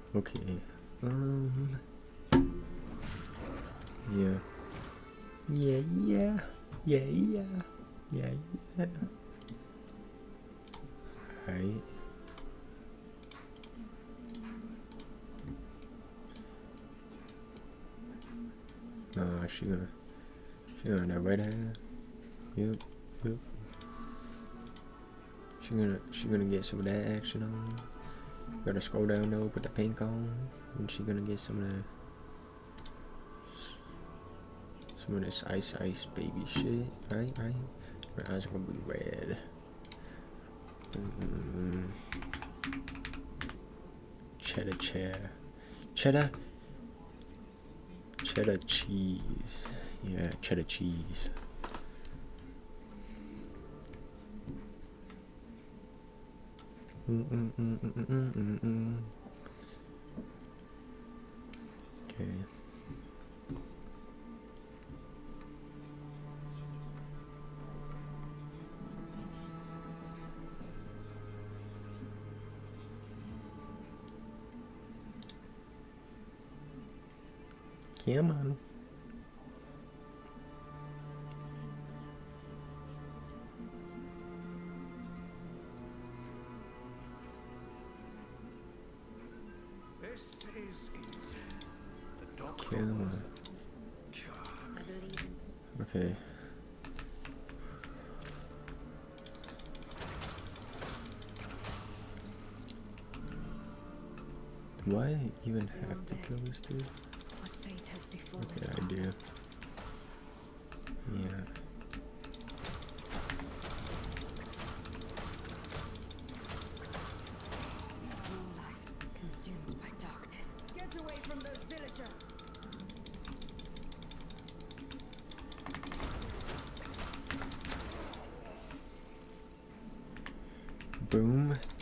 Okay. Yeah. Yeah, yeah. Yeah, yeah. Yeah, yeah. Alright. Nah, she gonna that right hand. Yep, yep. She gonna get some of that action on. Gotta scroll down though, put the pink on, and she gonna get some of this ice baby shit. Right. Her eyes are gonna be red. Cheddar cheese. Yeah, cheddar cheese. Okay. Come on. This is it. The dock. Come on. Okay. Do I even have to kill this dude? Okay, I do. Yeah. Boom.